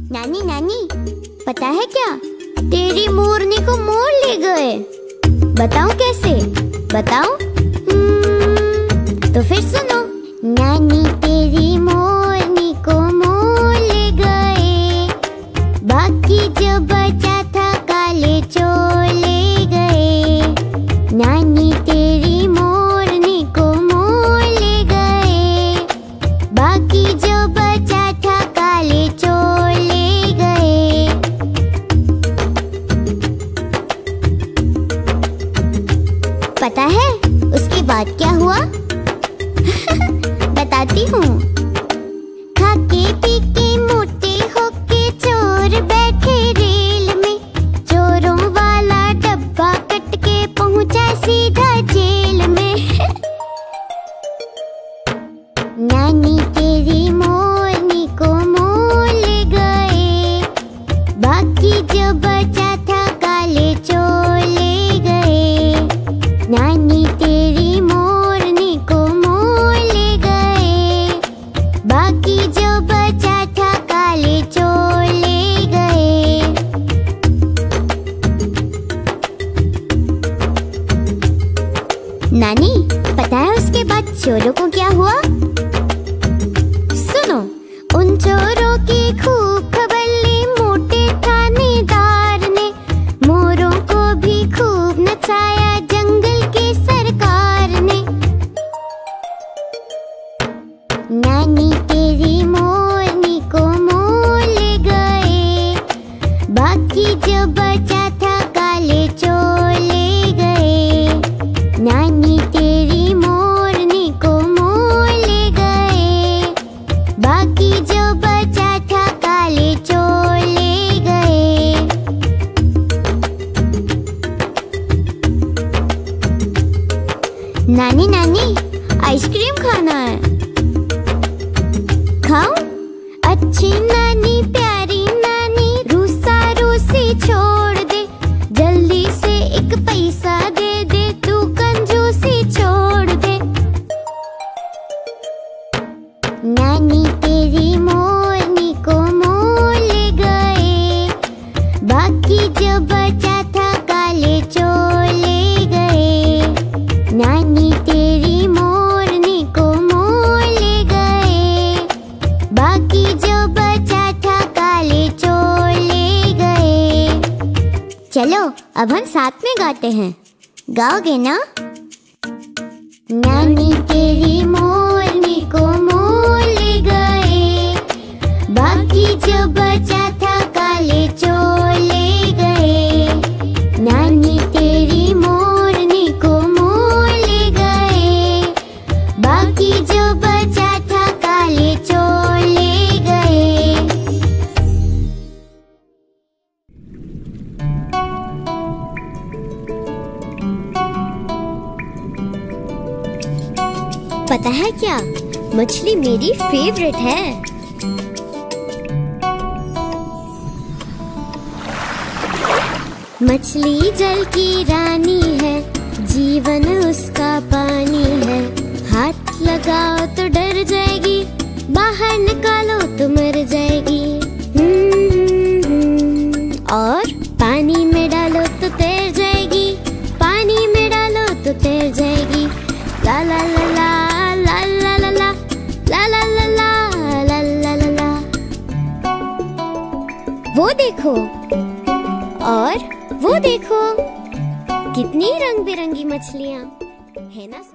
नानी नानी, पता है क्या, तेरी मोरनी को मोर ले गए। बताऊं कैसे? बताऊं? तो फिर सुनो। नानी तेरी मोरनी को मोर ले गए, बाकी जो बचा था काले चोर ले गए। नानी तेरी मोरनी को मोर ले गए, बाकी जो बचा था काले चोर ले गए। पता है उसके बाद क्या हुआ? बताती हूँ। खाके पी के मोटे होके चोर बैठे रेल में, चोरों वाला डब्बा कट के पहुँचा सीधा जेल में। नानी तेरी मोरनी को मोर ले गए, बाकी जो बचा था काले चोर ले गए। नानी तेरी मोरनी को मोर ले गए, बाकी जो बचा था काले चोर ले गए। नानी, पता है उसके बाद चोरों को क्या हुआ? सुनो। उन चोरों की खूब खबर ली मोटे थानेदार ने, मोरों को भी खूब नचाया जंगल के सरकार ने। नानी तेरी मोरनी को मोर ले गए, बाकी जो बचा था काले चोर ले गए। नानी तेरी मोरनी को मोर ले गए, बाकी जो बचा था काले चोर ले गए। नानी नानी, आइसक्रीम खाना है। खाऊं? अच्छी नानी प्यारी नानी, रूसा रूसी छोड़ दे, जल्दी से एक पैसा दे दे, तू कंजूसी छोड़ दे। नानी तेरी मोरनी को मोर ले गए, बाकी जो बचा था काले चोर ले गए। नानी तेरी मोरनी को मोर ले गए, बाकी जो बचा था काले चोर ले गए। चलो अब हम साथ में गाते हैं, गाओगे ना? नानी तेरी मोरनी को मोर ले गए, बाकी जो बचा था काले चोर ले गए। नानी तेरी मोरनी को मोर ले गए, बाकी जो बचा था काले चोर ले गए। पता है क्या, मछली मेरी फेवरेट है। मछली जल की रानी है, जीवन उसका पानी है। हाथ लगाओ तो डर जाएगी, बाहर निकालो तो मर जाएगी। और पानी में डालो तो तैर जाएगी, पानी में डालो तो तैर जाएगी। ला ला ला ला ला ला ला ला ला ला ला ला ला ला ला। वो देखो और वो देखो, कितनी रंग बिरंगी मछलियाँ है ना।